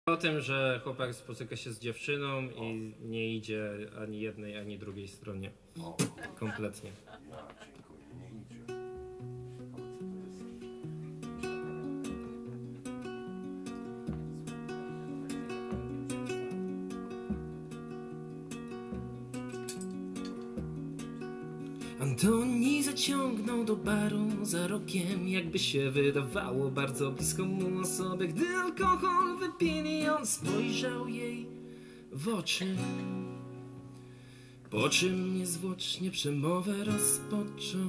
O tym, że chłopak spotyka się z dziewczyną i nie idzie ani jednej, ani drugiej stronie. Kompletnie. Antoni zaciągnął do baru za rogiem, jakby się wydawało bardzo bliską mu osobę. Gdy alkohol wypili, on spojrzał jej w oczy, po czym niezwłocznie przemowę rozpoczął.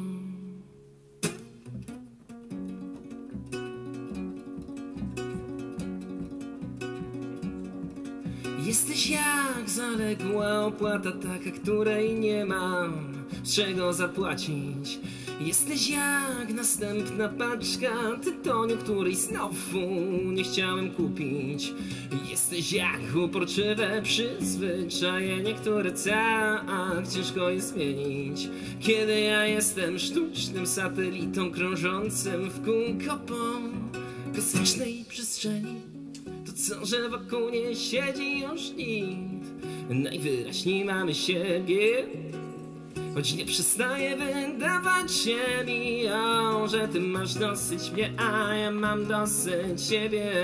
Jesteś jak zaległa opłata taka, której nie mam z czego zapłacić. Jesteś jak następna paczka tytoniu, której znowu nie chciałem kupić. Jesteś jak uporczywe przyzwyczajenie, które tak ciężko jest zmienić. Kiedy ja jestem sztucznym satelitą krążącym w kółko po kosmicznej przestrzeni, to co, że wokół nie siedzi już nikt? Najwyraźniej mamy siebie, choć nie przestaje wydawać się mi, że ty masz dosyć mnie, a ja mam dosyć ciebie.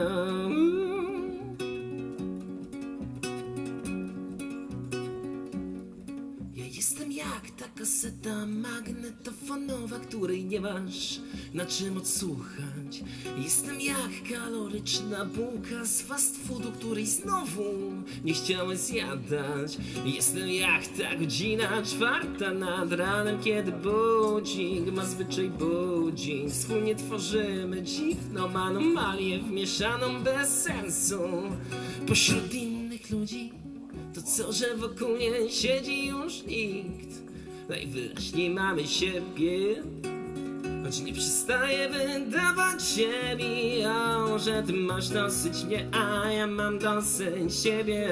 Ja jestem jak ta kaseta magnetofonowa, której nie masz na czym odsłuchać. Jestem jak kaloryczna bułka z fast foodu, której znowu nie chciałem zjadać. Jestem jak ta godzina 4 nad ranem, kiedy budzik ma zwyczaj budzić. Wspólnie tworzymy dziwną anomalię wmieszaną bez sensu pośród innych ludzi. To co, że wokół nie siedzi już nikt? Najwyraźniej mamy siebie, choć nie przestaje wydawać się mi, że ty masz dosyć mnie, a ja mam dosyć siebie.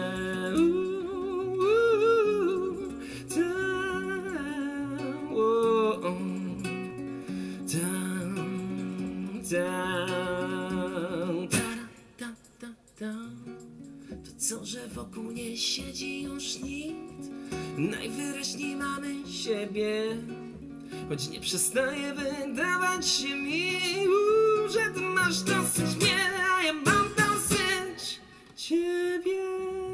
To co, że wokół nie siedzi już nikt? Najwyraźniej mamy siebie, choć nie przestaje wydawać się mi, że ty masz dosyć mnie, a ja mam dosyć ciebie.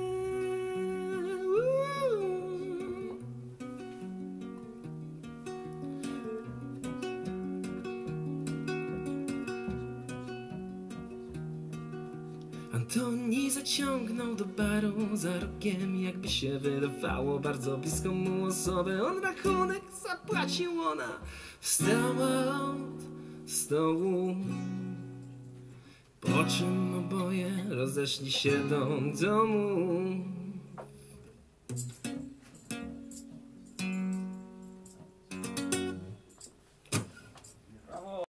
Antoni zaciągnął do baru za rogiem, jakby się wydawało bardzo bliską mu osobę. On rachunek zapłacił, ona wstała od stołu, po czym oboje rozeszli się do domu.